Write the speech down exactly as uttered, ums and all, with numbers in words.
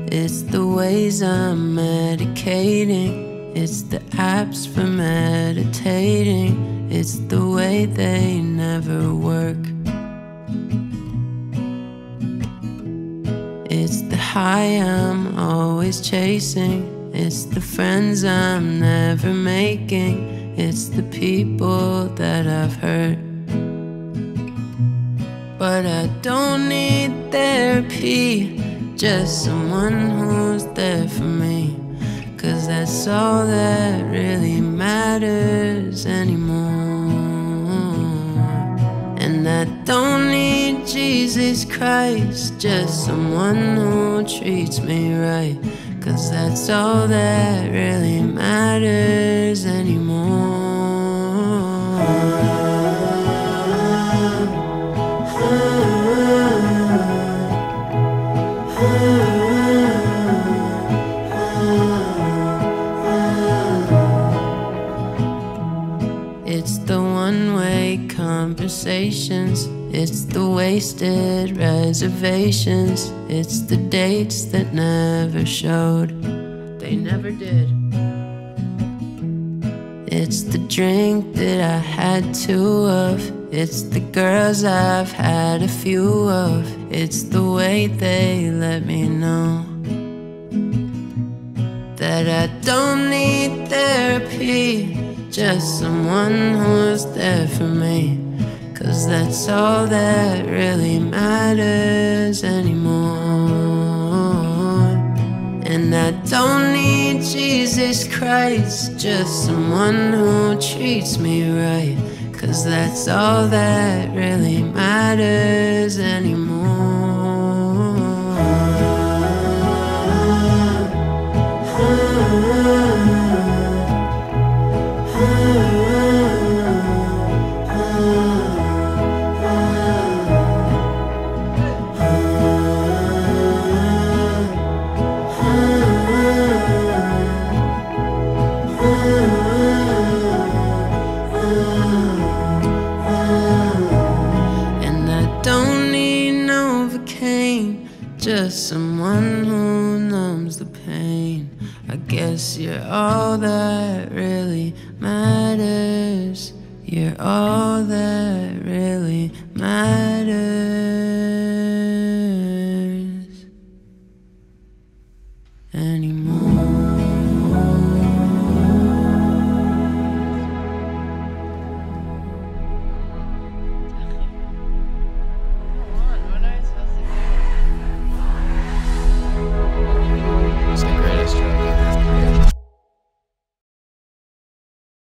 It's the ways I'm medicating. It's the apps for meditating. It's the way they never work. It's the high I'm always chasing. It's the friends I'm never making. It's the people that I've hurt. But I don't need therapy, just someone who's there for me. 'Cause that's all that really matters anymore. And I don't need Jesus Christ, just someone who treats me right. 'Cause that's all that really matters anymore. It's the one-way conversations. It's the wasted reservations. It's the dates that never showed. They never did. It's the drink that I had two of. It's the girls I've had a few of. It's the way they let me know that I don't need therapy, just someone who's there for me. 'Cause that's all that really matters anymore. And I don't need Jesus Christ, just someone who treats me right. 'Cause that's all that really matters anymore. Just someone who numbs the pain. I guess you're all that really matters. You're all that really matters anymore.